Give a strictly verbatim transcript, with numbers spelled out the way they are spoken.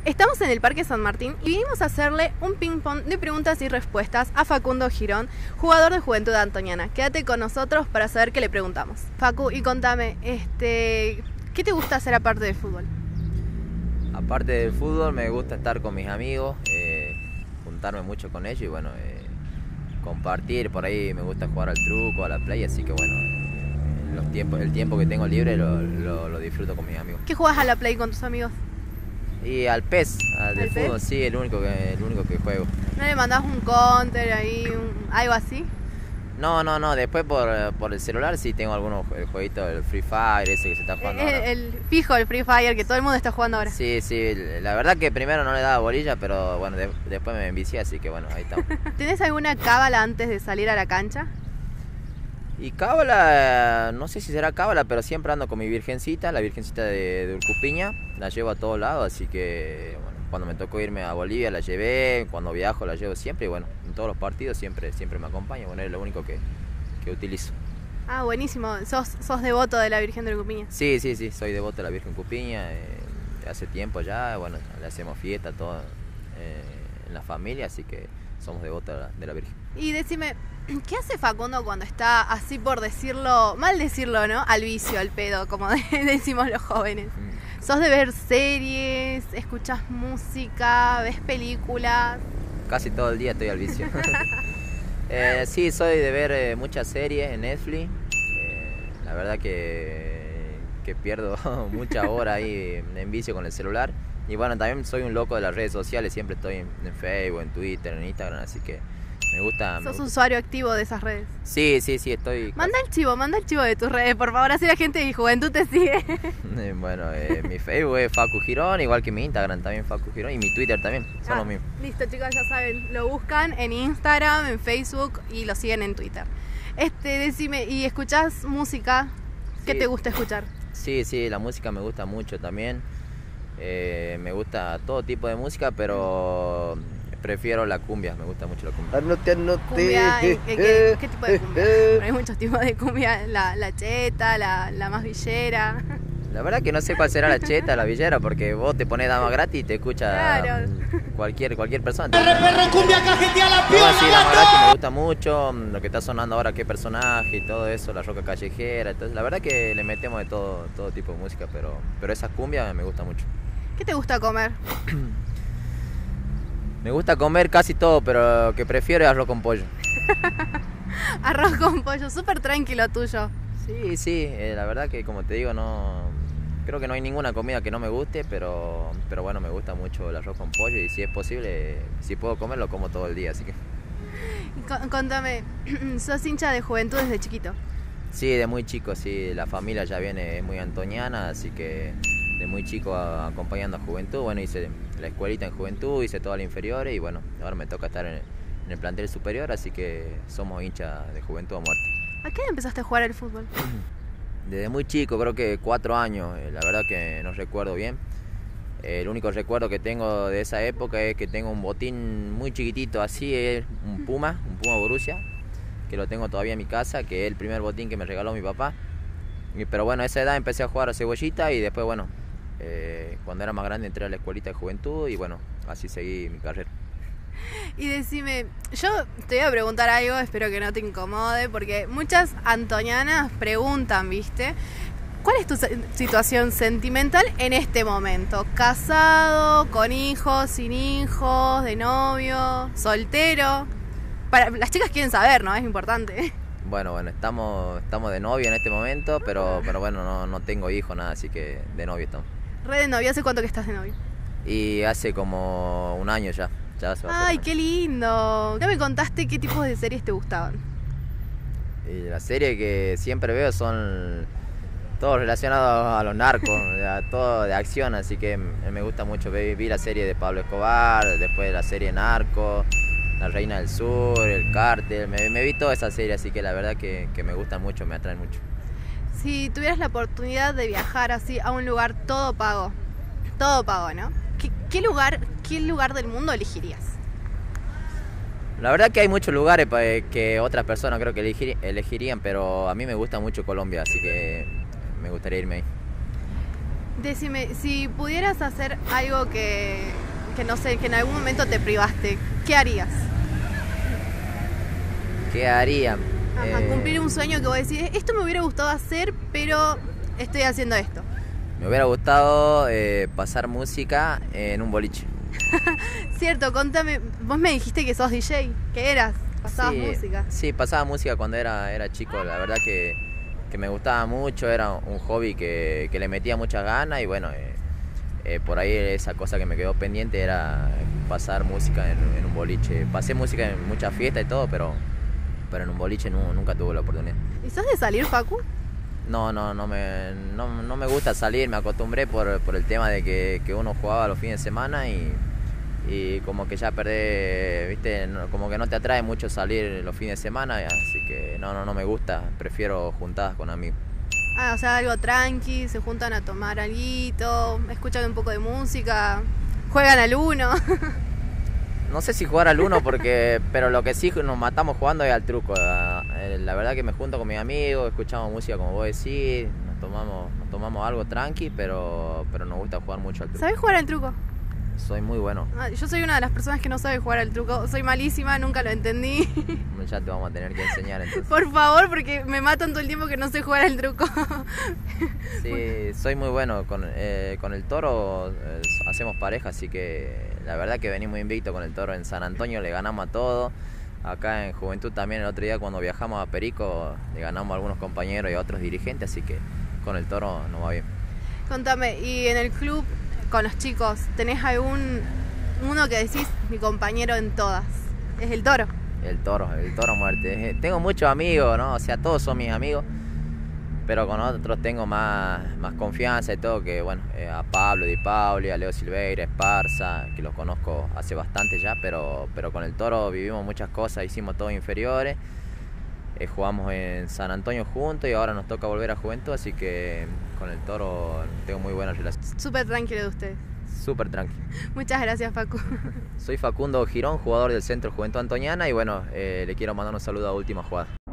Estamos en el Parque San Martín y vinimos a hacerle un ping-pong de preguntas y respuestas a Facundo Girón, jugador de Juventud Antoniana. Quédate con nosotros para saber qué le preguntamos. Facu, y contame, este, ¿qué te gusta hacer aparte del fútbol? Aparte del fútbol me gusta estar con mis amigos, eh, juntarme mucho con ellos y bueno, eh, compartir. Por ahí me gusta jugar al truco, a la play, así que bueno, eh, los tiempos, el tiempo que tengo libre lo, lo, lo disfruto con mis amigos. ¿Qué juegas a la play con tus amigos? Y al P E S, al de ¿Al fútbol, P E S? sí, el único que, el único que juego. ¿No le mandás un counter ahí, un, algo así? No, no, no, después por, por el celular sí tengo algunos el jueguito del Free Fire, ese que se está jugando El, ahora. el fijo, el Free Fire, que todo el mundo está jugando ahora. Sí, sí, la verdad que primero no le daba bolilla, pero bueno, de, después me envicié, así que bueno, ahí estamos. ¿Tenés alguna cábala antes de salir a la cancha? Y cábala, no sé si será cábala, pero siempre ando con mi virgencita, la virgencita de, de Urcupiña, la llevo a todos lados, así que bueno, cuando me tocó irme a Bolivia la llevé, cuando viajo la llevo siempre y bueno, en todos los partidos siempre, siempre me acompaña, bueno, es lo único que, que utilizo. Ah, buenísimo, sos, sos devoto de la Virgen de Urcupiña. Sí, sí, sí, soy devoto de la Virgen Cupiña, eh, hace tiempo ya, bueno, le hacemos fiesta, todo eh, en la familia, así que somos devotos de la, de la Virgen. Y decime, ¿qué hace Facundo cuando está así por decirlo, mal decirlo, ¿no? Al vicio, al pedo, como decimos los jóvenes. Mm. ¿Sos de ver series, escuchás música, ves películas? Casi todo el día estoy al vicio. eh, sí, soy de ver eh, muchas series en Netflix. Eh, la verdad que, que pierdo muchas horas ahí en vicio con el celular. Y bueno, también soy un loco de las redes sociales, siempre estoy en, en Facebook, en Twitter, en Instagram, así que me gusta. ¿Sos me gusta. usuario activo de esas redes? Sí, sí, sí, estoy. Manda el chivo, manda el chivo de tus redes, por favor, así la gente de Juventud te sigue. Bueno, eh, mi Facebook es Facu Girón, igual que mi Instagram también Facu Girón y mi Twitter también, son Ah, los mismos. Listo, chicos, ya saben, lo buscan en Instagram, en Facebook y lo siguen en Twitter. Este, decime, ¿y escuchás música? ¿Qué Sí. te gusta escuchar? Sí, sí, la música me gusta mucho también. Eh, me gusta todo tipo de música, pero prefiero la cumbia, me gusta mucho la cumbia. Anote, anote. ¿Cumbia? ¿Qué, qué, qué tipo de cumbia? Bueno, hay muchos tipos de cumbia, la, la cheta, la, la más villera. La verdad que no sé cuál será la cheta, la villera, porque vos te pones dama gratis y te escucha Claro. cualquier, cualquier persona. Perre, perre, cumbia, cajetea la Pero piola, sí, dama gato. gratis me gusta mucho, lo que está sonando ahora, qué personaje y todo eso, la roca callejera. Entonces, la verdad que le metemos de todo, todo tipo de música, pero, pero esa cumbia me gusta mucho. ¿Qué te gusta comer? Me gusta comer casi todo, pero lo que prefiero es arroz con pollo. Arroz con pollo, súper tranquilo tuyo. Sí, sí, eh, la verdad que como te digo, no creo que no hay ninguna comida que no me guste, pero, pero bueno, me gusta mucho el arroz con pollo y si es posible, si puedo comer, lo como todo el día, así que... Y con- Contame, ¿sos hincha de Juventud desde chiquito? Sí, de muy chico, sí, la familia ya viene muy antoniana, así que de muy chico a- acompañando a Juventud, bueno, hice la escuelita en Juventud, hice todas las inferiores y bueno, ahora me toca estar en, en el plantel superior, así que somos hinchas de Juventud a muerte. ¿A qué edad empezaste a jugar al fútbol? Desde muy chico, creo que cuatro años, eh, la verdad que no recuerdo bien. Eh, el único recuerdo que tengo de esa época es que tengo un botín muy chiquitito, así, es un Puma, un Puma Borussia, que lo tengo todavía en mi casa, que es el primer botín que me regaló mi papá. Y, pero bueno, a esa edad empecé a jugar a cebollita y después, bueno, eh, cuando era más grande entré a la escuelita de Juventud y bueno, así seguí mi carrera. Y decime, yo te voy a preguntar algo, espero que no te incomode, porque muchas antonianas preguntan, ¿viste? ¿Cuál es tu se- situación sentimental en este momento? ¿Casado, con hijos, sin hijos, de novio, soltero? Para, las chicas quieren saber, ¿no? Es importante. Bueno, bueno, estamos, estamos de novio en este momento, pero, pero bueno, no, no tengo hijos, nada, así que de novio estamos. Re de novio, ¿hace cuánto que estás de novio? Y hace como un año ya, ya se va a hacer Ay, un año. qué lindo. Ya me contaste qué tipos de series te gustaban. Y las series que siempre veo son todos relacionados a los narcos, a todo de acción, así que me gusta mucho. Vi, vi la serie de Pablo Escobar, después la serie Narco, La Reina del Sur, El Cártel, me, me vi toda esa serie, así que la verdad que, que me gustan mucho, me atraen mucho. Si tuvieras la oportunidad de viajar así a un lugar todo pago, todo pago, ¿no? ¿Qué, qué lugar, qué lugar del mundo elegirías? La verdad que hay muchos lugares pa- que otras personas creo que elegir- elegirían, pero a mí me gusta mucho Colombia, así que me gustaría irme ahí. Decime, si pudieras hacer algo que, que no sé, que en algún momento te privaste, ¿qué harías? ¿Qué haría? Ajá, Eh, cumplir un sueño que vos decís, esto me hubiera gustado hacer, pero estoy haciendo esto. Me hubiera gustado eh, pasar música en un boliche. Cierto, contame, vos me dijiste que sos D J, ¿qué eras? ¿Pasabas Sí, música? Sí, pasaba música cuando era, era chico, la verdad que, que me gustaba mucho, era un hobby que, que le metía muchas ganas y bueno, eh, eh, por ahí esa cosa que me quedó pendiente era pasar música en, en un boliche. Pasé música en muchas fiestas y todo, pero, pero en un boliche no, nunca tuve la oportunidad. ¿Y sos de salir, Facu? No, no, no me, no, no me gusta salir, me acostumbré por, por el tema de que, que uno jugaba los fines de semana y, y como que ya perdés, viste, no, como que no te atrae mucho salir los fines de semana, así que no, no, no me gusta, prefiero juntadas con amigos. Ah, o sea, algo tranqui, se juntan a tomar alguito, escuchan un poco de música, juegan al uno. No sé si jugar al uno, porque, pero lo que sí nos matamos jugando es al truco. La verdad que me junto con mis amigos, escuchamos música como vos decís, nos tomamos, nos tomamos algo tranqui, pero, pero nos gusta jugar mucho al truco. ¿Sabés jugar al truco? Soy muy bueno. Ah, yo soy una de las personas que no sabe jugar al truco, soy malísima, nunca lo entendí. Ya te vamos a tener que enseñar entonces. Por favor, porque me matan todo el tiempo que no sé jugar al truco. Sí, soy muy bueno. Con, eh, con el Toro eh, hacemos pareja, así que la verdad que venimos invictos con el Toro. En San Antonio le ganamos a todo. Acá en Juventud también el otro día cuando viajamos a Perico le ganamos a algunos compañeros y a otros dirigentes, así que con el Toro nos va bien. Contame, y en el club con los chicos, ¿tenés algún uno que decís mi compañero en todas? Es el Toro. El Toro, el Toro muerte. Eh, Tengo muchos amigos, ¿no? O sea, todos son mis amigos, pero con otros tengo más, más confianza y todo, que bueno, eh, a Pablo Di Pauli, a Leo Silveira, Esparza, que los conozco hace bastante ya, pero, pero con el Toro vivimos muchas cosas, hicimos todos inferiores, eh, jugamos en San Antonio juntos y ahora nos toca volver a Juventud, así que con el Toro tengo muy buena relación. Súper tranquilo de ustedes. Súper tranquilo. Muchas gracias, Facu. Soy Facundo Girón, jugador del Centro Juventud Antoniana y bueno, eh, le quiero mandar un saludo a Última Jugada.